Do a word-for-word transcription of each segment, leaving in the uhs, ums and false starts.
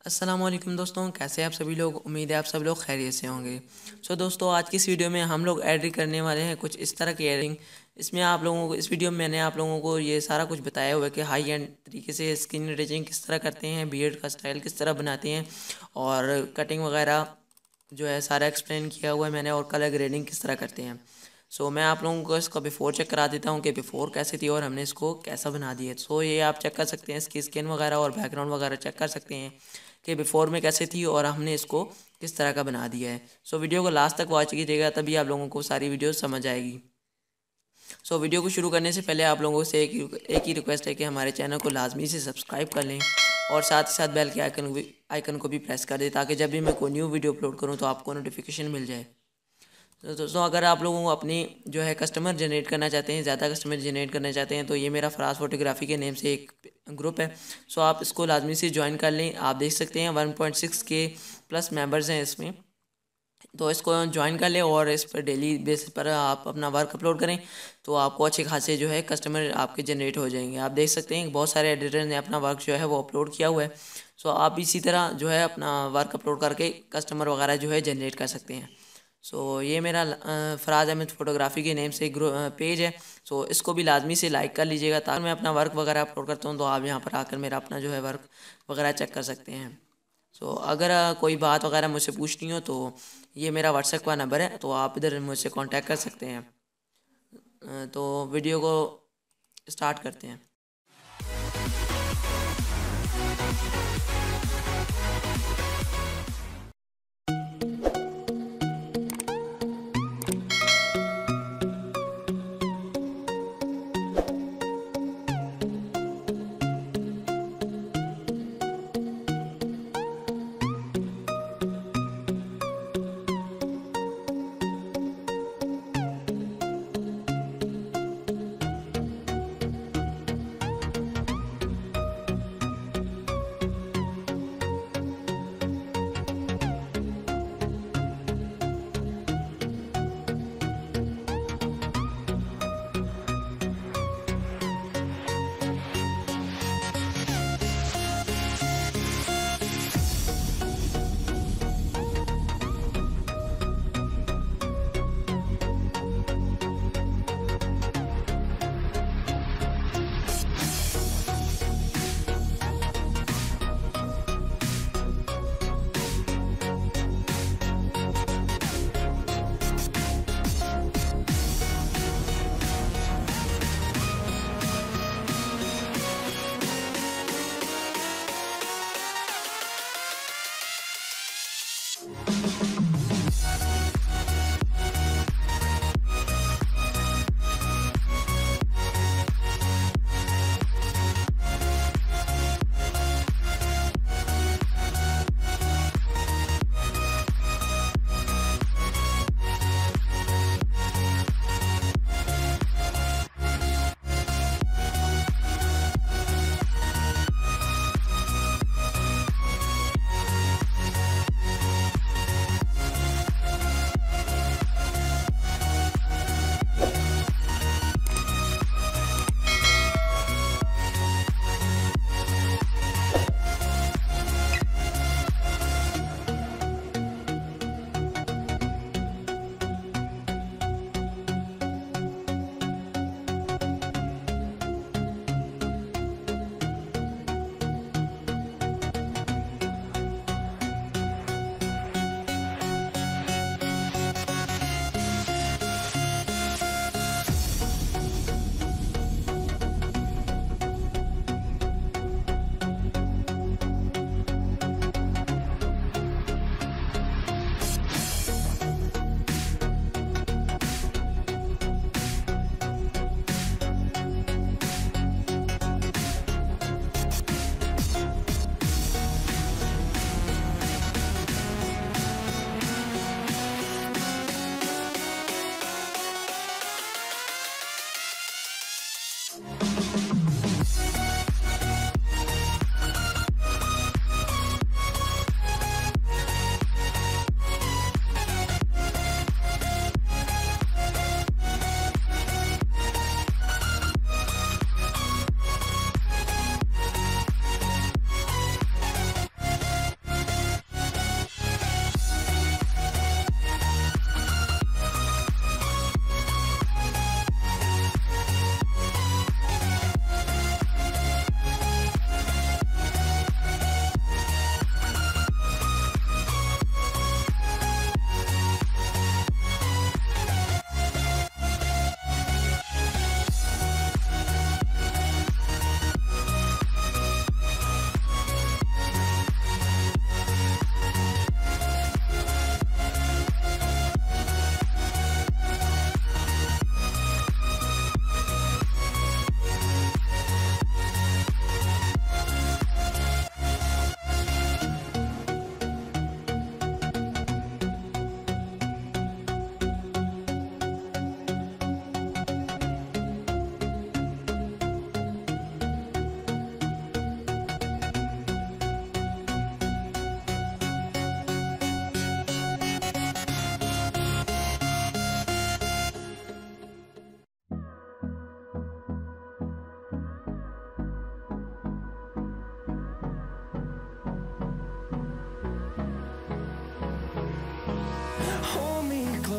अस्सलामुअलैकुम दोस्तों, कैसे हैं आप सभी लोग। उम्मीद है आप सब लोग खैरियत से होंगे। सो so, दोस्तों आज की इस वीडियो में हम लोग एडिट करने वाले हैं कुछ इस तरह की एडिटिंग। इसमें आप लोगों को इस वीडियो में मैंने आप लोगों को ये सारा कुछ बताया हुआ है कि हाई एंड तरीके से स्किन रिटचिंग किस तरह करते हैं, बियर्ड का स्टाइल किस तरह बनाते हैं और कटिंग वगैरह जो है सारा एक्सप्लेन किया हुआ है मैंने, और कलर ग्रेडिंग किस तरह करते हैं। सो so, मैं आप लोगों को इसका बिफ़ोर चेक करा देता हूँ कि बिफ़ोर कैसी थी और हमने इसको कैसा बना दिया। सो so, ये आप चेक कर सकते हैं, इसकी स्किन वगैरह और बैकग्राउंड वगैरह चेक कर सकते हैं कि बिफ़ोर में कैसे थी और हमने इसको किस तरह का बना दिया है। सो so, वीडियो को लास्ट तक वॉच कीजिएगा, तभी आप लोगों को सारी वीडियो समझ आएगी। सो so, वीडियो को शुरू करने से पहले आप लोगों से एक एक ही रिक्वेस्ट है कि हमारे चैनल को लाजमी से सब्सक्राइब कर लें और साथ ही साथ बेल के आइकन भी आइकन को भी प्रेस कर दें, ताकि जब भी मैं कोई न्यू वीडियो अपलोड करूँ तो आपको नोटिफिकेशन मिल जाए। तो दोस्तों अगर आप लोगों को अपनी जो है कस्टमर जनरेट करना चाहते हैं, ज़्यादा कस्टमर जनरेट करना चाहते हैं, तो ये मेरा फराज फोटोग्राफी के नेम से एक ग्रुप है। सो आप इसको लाजमी से ज्वाइन कर लें। आप देख सकते हैं वन पॉइंट सिक्स के प्लस मेंबर्स हैं इसमें, तो इसको ज्वाइन कर लें और इस पर डेली बेसिस पर आप अपना वर्क अपलोड करें तो आपको अच्छे खासे जो है कस्टमर आपके जनरेट हो जाएंगे। आप देख सकते हैं बहुत सारे एडिटर ने अपना वर्क जो है वो अपलोड किया हुआ है। सो आप इसी तरह जो है अपना वर्क अपलोड करके कस्टमर वगैरह जो है जनरेट कर सकते हैं। सो so, ये मेरा फराज अहमद फ़ोटोग्राफ़ी के नेम से ग्रो पेज है। सो so, इसको भी लाजमी से लाइक कर लीजिएगा, ताकि मैं अपना वर्क वगैरह अपलोड करता हूँ तो आप यहाँ पर आकर मेरा अपना जो है वर्क वगैरह चेक कर सकते हैं। सो so, अगर कोई बात वगैरह मुझसे पूछनी हो तो ये मेरा व्हाट्सएप का नंबर है, तो आप इधर मुझसे कांटेक्ट कर सकते हैं। तो वीडियो को स्टार्ट करते हैं।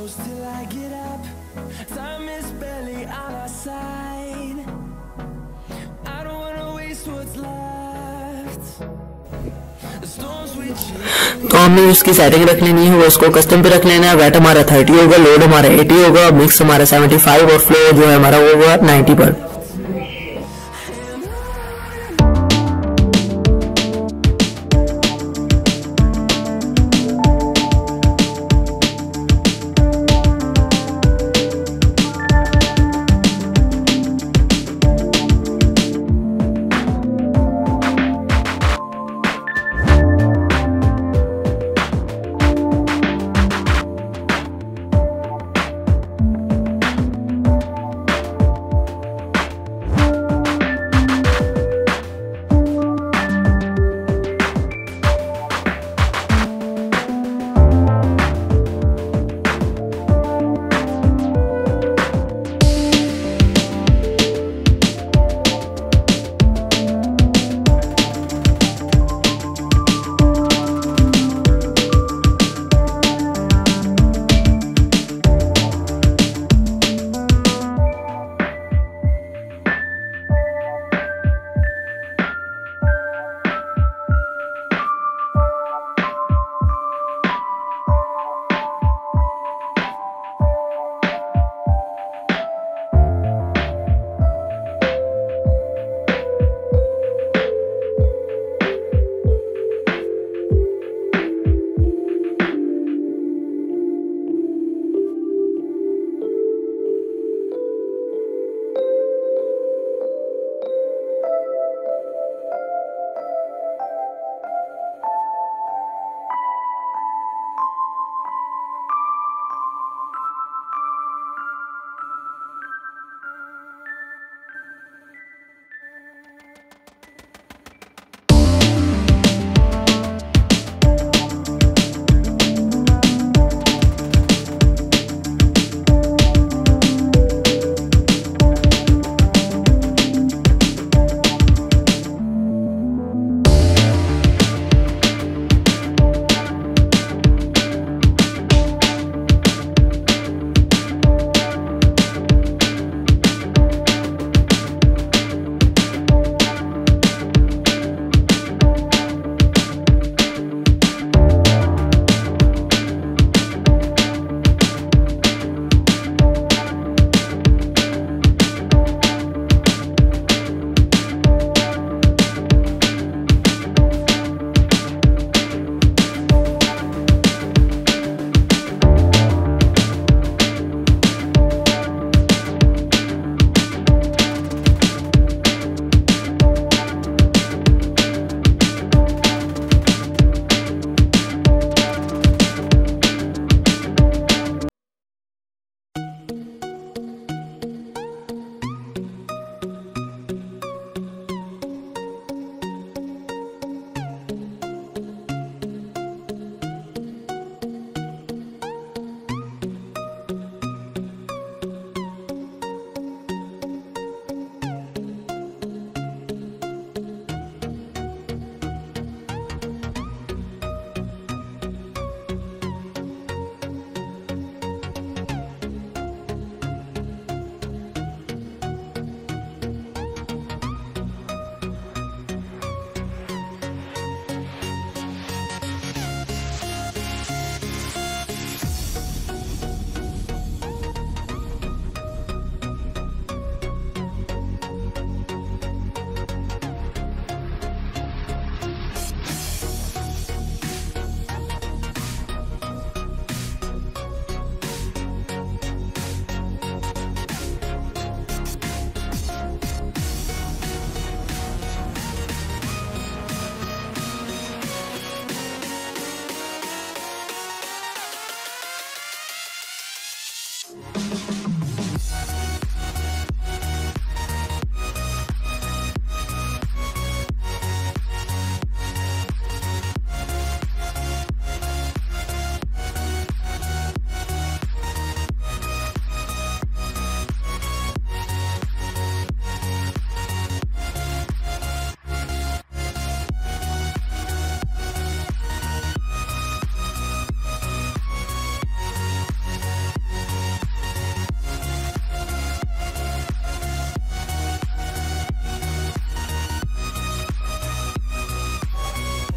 close till I get up. Time is barely on our side. I don't wanna waste what's left. The storms we chase. तो हमने उसकी सेटिंग रख लेनी है, वो उसको कस्टम पे रख लेना है। वेट हमारा थर्टी होगा, लोड हमारा एटी होगा, मिक्स हमारा सेवेंटी फाइव और फ्लो जो है हमारा वो होगा नाइन्टी पर।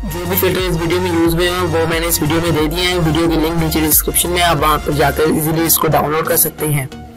जो भी फिल्टर इस वीडियो में यूज हुए हैं वो मैंने इस वीडियो में दे दिए हैं। वीडियो की लिंक नीचे डिस्क्रिप्शन में, आप वहां पर जाकर इजीली इसको डाउनलोड कर सकते हैं।